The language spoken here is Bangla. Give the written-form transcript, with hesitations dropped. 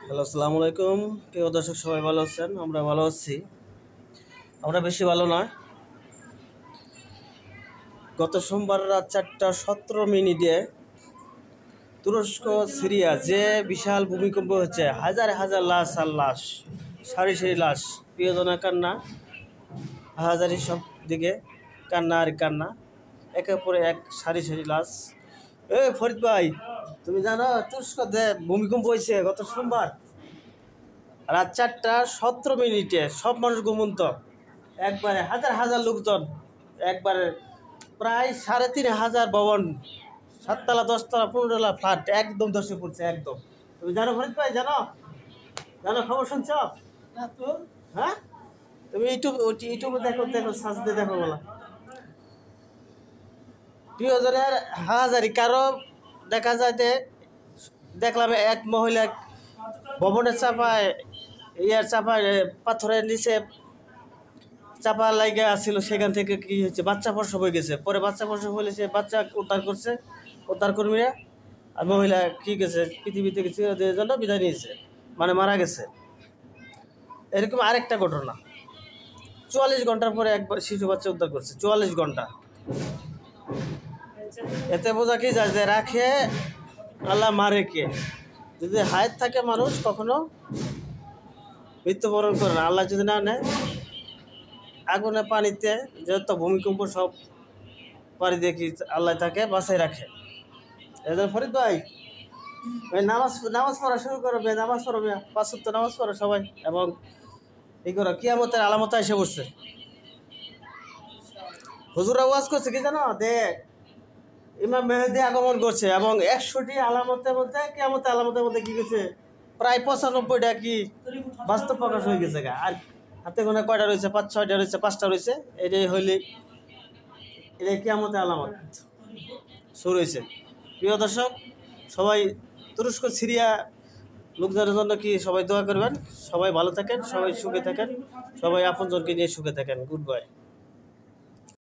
হ্যালো, আসসালামু আলাইকুম। প্রিয় দর্শক, সবাই ভালো আছেন? আমরা ভালো আছি। আমরা বেশি ভালো না। গত সোমবার রাত 4:17 তুরস্ক সিরিয়া যে বিশাল ভূমিকম্প হচ্ছে, হাজার হাজার লাশ আর লাশ, সারি সারি লাশ, প্রিয়জনের কান্না, হাজারি সব দিকে কান্না আর কান্না, একের পরে এক সারি সারি লাশ। ফরিদ ভাই, তুমি জানো তুরস্কতে ভূমিকম্প হয়েছে গত সোমবার রাত 4:17 সব মানুষ ঘুমন্ত, একবারে হাজার হাজার লোকজন, একবারে প্রায় 3500 ভবন, 7 তলা 10 তলা 15 তলা ফ্ল্যাট একদম ধসে পড়ছে একদম। তুমি জানো ফরিদ ভাই? জানো জানো খবর শুনছ? হ্যাঁ, তুমি ইউটিউবে দেখো, সার্চ দিয়ে দেখো বলা। প্রিয়জনের হাজারি কারো দেখা যায় যে, দেখলাম এক মহিলা ভবনের চাপায় চাপায় পাথরের নিচে চাপা লাইগা আসছিল, সেখান থেকে কি হচ্ছে বাচ্চা প্রসব হয়ে গেছে। পরে বাচ্চা প্রসব হলে সে বাচ্চা উদ্ধার করছে উদ্ধার কর্মীরা, আর মহিলা কি গেছে পৃথিবী থেকে চিরদিনের জন্য বিদায় নিয়েছে, মানে মারা গেছে। এরকম আরেকটা ঘটনা 44 ঘন্টার পরে একবার শিশু বাচ্চা উদ্ধার করছে, 44 ঘন্টা। এতে বোঝা কি যায় যে রাখে আল্লাহ, মারে কে? যদি হায়াত থাকে মানুষ কখনো মৃত্যুবরণ করে না, আল্লাহ যদি না নেয়। আগুনে পানিতে যত ভূমিকম্প সব পানি দিয়ে কি আল্লাহ তাকে বাঁচাই রাখে। এদের ফরিদ ভাই, নামাজ পড়া শুরু করবে, নামাজ পড়বে, 5 ওয়াক্ত নামাজ পড়ো সবাই, এবং এই করো। কিয়ামতের আলামত এসে বসছে। হুজুরা ওয়াজ করছে কি জানো? ইমাম মেহেদী আগমন করছে, এবং 100টি আলামতের মধ্যে কিয়ামতের আলামতের মধ্যে কি গেছে প্রায় 95টা কি বাস্তব প্রকাশ হয়ে গেছে। আর হাতে গোনা কয়টা রয়েছে? 5-6টা রয়েছে, 5টা রয়েছে। এটাই হইলে এটাই কিয়ামতের আলামত শুরু হয়েছে। প্রিয় দর্শক, সবাই তুরস্ক সিরিয়া লোকজনের জন্য কি সবাই দোয়া করবেন। সবাই ভালো থাকেন, সবাই সুখে থাকেন, সবাই আপনজনকে নিয়ে সুখে থাকেন। Good by.